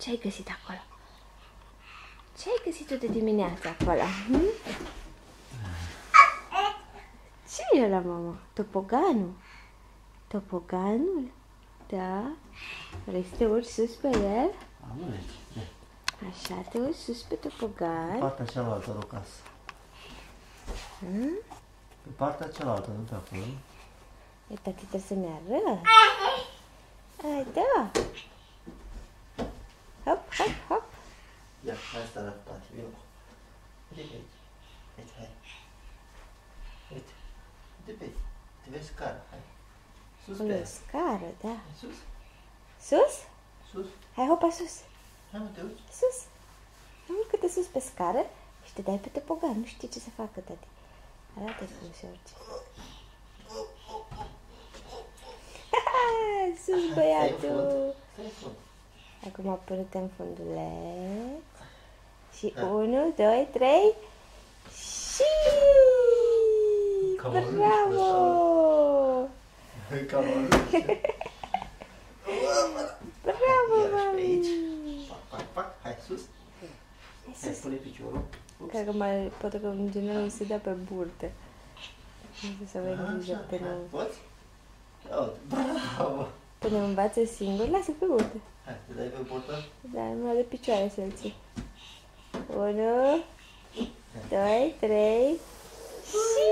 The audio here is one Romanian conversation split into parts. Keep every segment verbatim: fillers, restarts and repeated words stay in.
Ce ai găsit acolo? Ce ai găsit tu de dimineață acolo? Hm? Ce e ăla, mama? Topoganul? Topoganul? Da? Vrei să te urci sus pe el? Am urci. Așa, te urci sus pe topogan. Pe partea cealaltă, Lucas. Hmm? Pe partea cealaltă, nu pe acolo. E, tati, trebuie să-mi arăt. Ai, da. Hop, hop, hop. Ia, hai să arăt, tati, vină. Uite pe aici. Uite, hai. Uite. Uite pe aici. Te vezi scară, hai. Sus pe O ea. scară, da. Sus. Sus? Sus. Hai, hopa, sus. Hai, mă, te uiți. Sus. Urcă-te sus pe scară și te dai pe topogan. Nu știi ce să facă, tati. Arată cum se urce. Sus, băiatul. Stai în fund. Acum părâtăm funduleț. Și unu, doi, trei. Și... Cam Bravo! Cam Bravo, iarăși pe mami! aici. Pac, pac, pac. Hai, sus. Hai Hai, sus. pune piciorul. Cred că mai, poate că în general nu se dea pe burte. Nu știu să avem grijă Așa, până, hai, poți? Ia uite, bravo! până învață singur. Lasă pe burte. Hai, te dai pe burtă? Da, numai de picioare să-l ții. Unu, doi, trei. Și...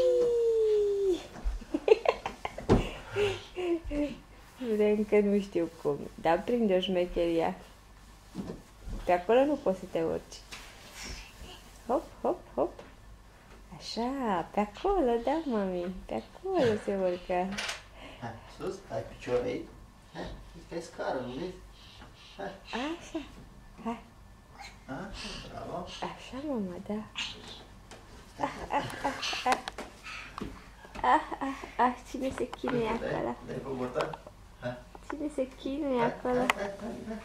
Vrem că nu știu cum, dar prinde o șmecheria. Pe acolo nu poți să te urci. Hop, hop, hop. Așa, pe acolo, da, mami. Pe acolo se urcă. Hai, sus, hai piciorul aici. Hai, e scară, nu vezi? Hai, Așa, hai. așa, bravo. Așa, mama, da. Ah, ah, ah, ah. Ah, ah, ah, cine se chinuie Dai, acolo? dai pe burtă. Hai, Cine se chinuie hai, acolo? hai, hai, hai,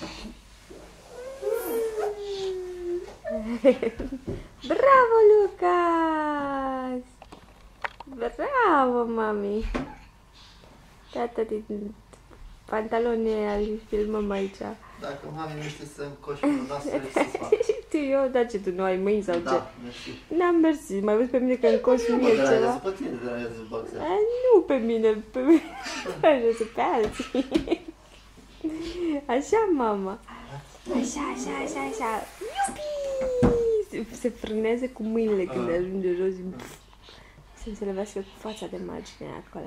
hai. Bravo, Lucas! Bravo, mami! Tata, din pantaloni îl filmăm aici. Dacă mami nu știe să încoși unul noastră, să fac. Tu, eu, da, ce, tu nu ai mâini sau ce? Da, mersi. N-am mersi, mai vezi pe mine că încoși Nu mă mie deranjează, ceva? pe tine te deranjează boxer. A, nu pe mine, pe mine, deranjează pe alții. Așa, mama. Așa, așa, așa, așa. Iupi! Se, se frânează cu mâinile când Ah. ajunge jos. Să se levească cu fața de margine acolo.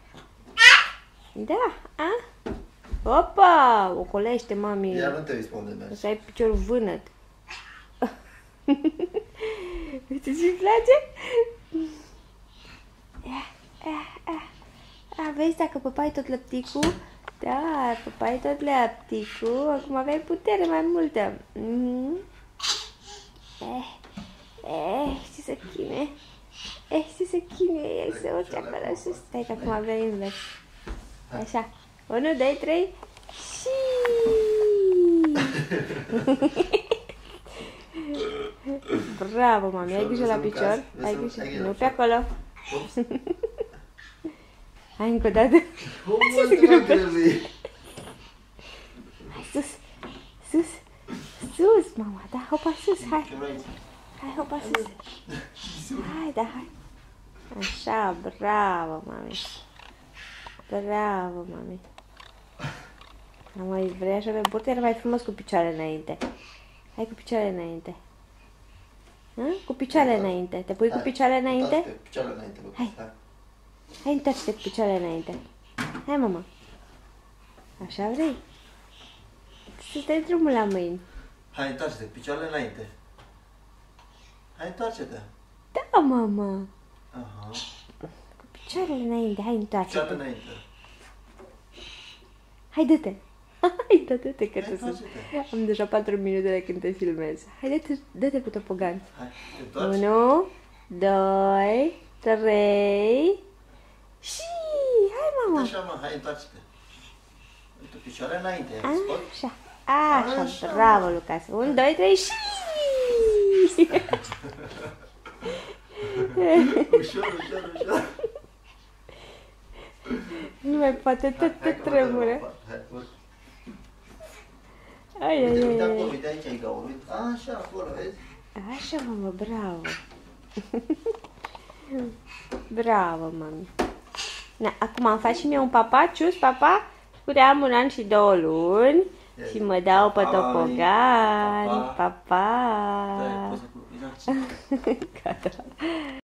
Da, a? Opa! Ocolește, mami. Iar nu te uiți pe unde mergi. O să ai piciorul vânăt. Uite ce-mi place? Ia, ia, ia. A, vezi, dacă păpai tot lăpticul, da, păpai tot lăpticul, acum aveai putere mai multă. Mm-hmm. Eh, eh, ce să chine. Eh, ce să chine, el se urce acolo sus. Stai că acum avea invers. Așa. Unu, doi, trei. Și... Bravo, mami, ai grijă la picior. Ai grijă. Nu pe acolo. Hai încă o dată. Ce se grăbește? Hai sus, sus, sus, mama, da, hopa sus, hai. Hai, hopa sus. Hai, da, hai. Așa, bravo, mami. Bravo, mami. Am mai vrea așa pe burtă, era mai frumos cu picioarele înainte. Hai cu picioarele înainte. Hă? Cu picioarele înainte. Te pui cu picioarele înainte? Cu picioarele înainte, Lucas. Hai. Hai, întoarce-te cu picioarele înainte. Hai, mama. Așa vrei? Să stai drumul la mâini. Hai, întoarce-te, picioarele înainte. Hai, întoarce-te. Da, mama. Aha. Cu picioarele înainte. Hai, Picioarele întoarce-te. înainte. Hai, dă-te. Hai, dă-te, că Hai, te sunt. întoarce-te. Am deja patru minute de când te filmez. Hai, dă-te, dă-te pe topogan. Hai, te întoarce. Unu, doi, trei și... Hai, mama. Așa, mă, hai, întoarce-te. Uite, picioarele înainte, ai spus? Așa, așa, Așa. bravo, Lucas. Unu, doi, trei și... Ușor, ușor, ușor. Nu mai poate, tot, Hai, tot că mă tremură. dă la o parte. Hai, urc. Ai, Uite, ai, uite ai, acolo, ai. uite aici e gaură. Uite, așa, acolo, vezi? Așa, mamă, bravo. Bravo, mami. Na, acum îmi faci și mie un papacius, papa? Spune, am un an și două luni și mă dau pe topogan. Papa. Papa. Da, poți să... Gata.